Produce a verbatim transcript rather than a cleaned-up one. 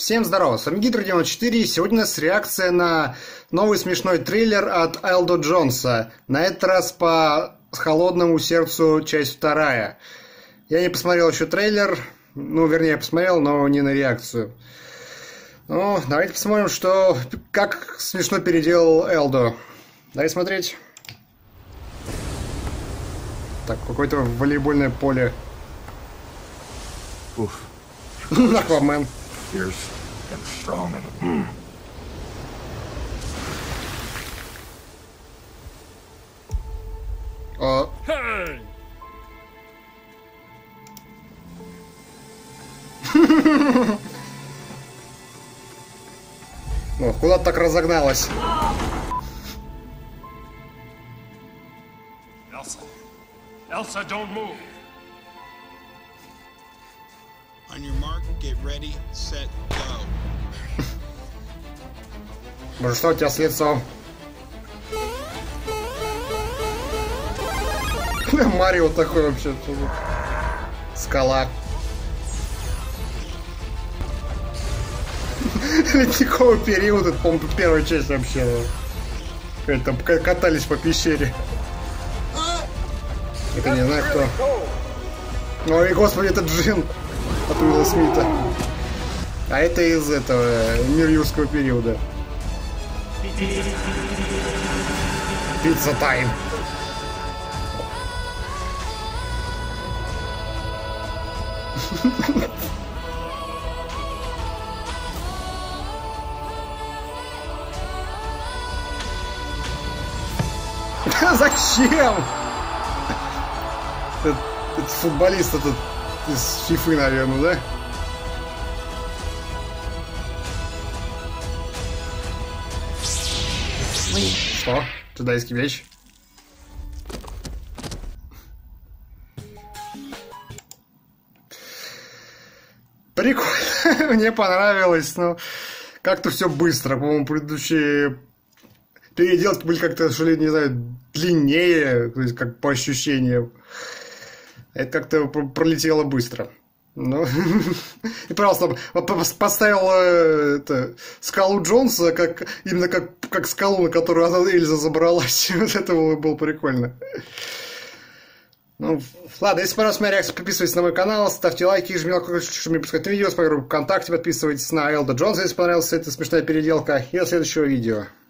Всем здорово, с вами Гидра девяносто четыре, и сегодня у нас реакция на новый смешной трейлер от Элдо Джонса. На этот раз по холодному сердцу, часть вторая. Я не посмотрел еще трейлер, ну, вернее, я посмотрел, но не на реакцию. Ну, давайте посмотрим, что, как смешно переделал Элдо. Давай смотреть. Так, какое-то волейбольное поле. Уф. Аквамен. Fierce and strong and mm. О. Hey! Ну, куда-то так разогналась. Elsa. Elsa, don't move. On your mark, get ready, set, go. Боже, что у тебя с лицом? Марио такой вообще. Скала. Ледниковый период, это, по-моему, первая часть вообще. Там катались по пещере. Это не знаю кто. Ой, господи, это Джин от Уилла Смита. А это из этого Мир юрского периода. Пицца тайм. Зачем? Этот, этот футболист этот из Фифы, наверное, да? Что? Джедайский меч? Прикольно. Мне понравилось, но как-то все быстро. По-моему, предыдущие переделки были как-то, что ли, не знаю, длиннее, то есть как по ощущениям. Это как-то пролетело быстро. Ну, и, пожалуйста, поставил это, скалу Джонса как, именно как, как скалу, на которую Эльза забралась. Вот это было прикольно. Ну, ладно, если понравилась моя реакция, подписывайтесь на мой канал, ставьте лайки, жмите на колокольчик, чтобы не пропускать видео, с моей группы ВКонтакте, подписывайтесь на Элдо Джонса, если понравилась эта смешная переделка, и до следующего видео.